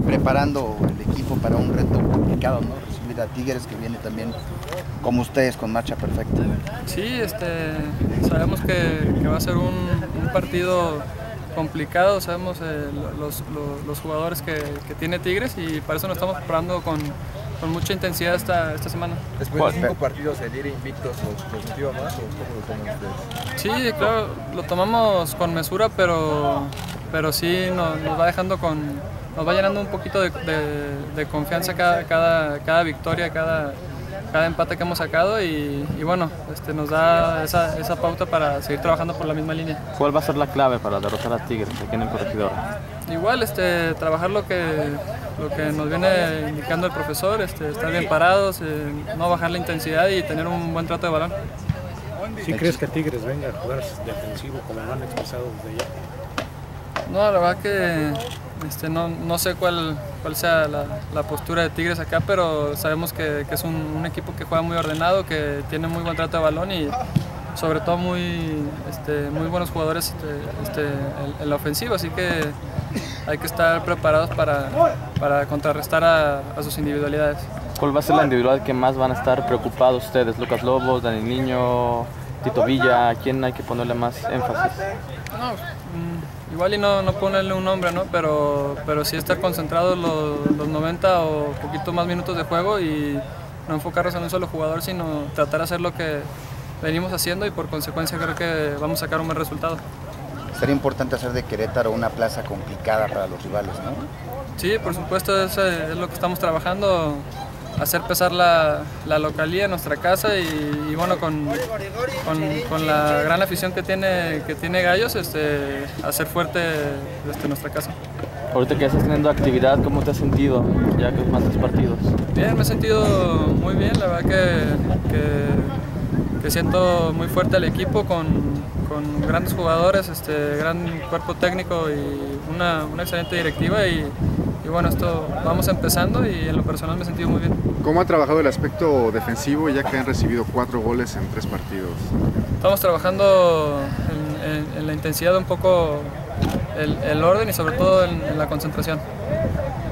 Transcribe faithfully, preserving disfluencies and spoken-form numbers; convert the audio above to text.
preparando el equipo para un reto complicado, ¿no? Recibir a Tigres, que viene también como ustedes con marcha perfecta. Sí, este, sabemos que, que va a ser un, un partido complicado, sabemos eh, los, los, los jugadores que, que tiene Tigres y para eso nos estamos preparando con, con mucha intensidad esta, esta semana. Después de cinco partidos, ¿el ir invictos los motiva más o cómo lo toman ustedes? Sí, claro, lo tomamos con mesura, pero, pero sí nos, nos va dejando con, nos va llenando un poquito de, de, de confianza cada, cada, cada victoria, cada, cada empate que hemos sacado y, y bueno, este, nos da esa, esa pauta para seguir trabajando por la misma línea. ¿Cuál va a ser la clave para derrotar a Tigres aquí en el Corregidor? Igual, este, trabajar lo que, lo que nos viene indicando el profesor, este, estar bien parados, eh, no bajar la intensidad y tener un buen trato de balón. ¿Sí crees que Tigres venga a jugar defensivo como lo han expresado desde ya? No, la verdad que este, no, no sé cuál, cuál sea la, la postura de Tigres acá, pero sabemos que, que es un, un equipo que juega muy ordenado, que tiene muy buen trato de balón y sobre todo muy, este, muy buenos jugadores este, este, en, en la ofensiva, así que hay que estar preparados para, para contrarrestar a, a sus individualidades. ¿Cuál va a ser la individualidad que más van a estar preocupados ustedes? ¿Lucas Lobos, Dani Niño, Tito Villa? ¿A quién hay que ponerle más énfasis? No, mmm, igual y no, no ponerle un nombre, ¿no? pero, pero sí estar concentrados los, los noventa o poquito más minutos de juego y no enfocarnos en un solo jugador, sino tratar de hacer lo que venimos haciendo y por consecuencia creo que vamos a sacar un buen resultado. Sería importante hacer de Querétaro una plaza complicada para los rivales, ¿no? Sí, por supuesto, eso es lo que estamos trabajando, hacer pesar la, la localía en nuestra casa y, y bueno, con, con, con la gran afición que tiene, que tiene Gallos, este, hacer fuerte este, nuestra casa. Ahorita que estás teniendo actividad, ¿cómo te has sentido ya que más tres partidos? Bien, me he sentido muy bien, la verdad que, que, que siento muy fuerte al equipo con, con grandes jugadores, este, gran cuerpo técnico y una, una excelente directiva y, y bueno, esto vamos empezando y en lo personal me he sentido muy bien. ¿Cómo ha trabajado el aspecto defensivo ya que han recibido cuatro goles en tres partidos? Estamos trabajando en, en, en la intensidad un poco, el, el orden y sobre todo en, en la concentración.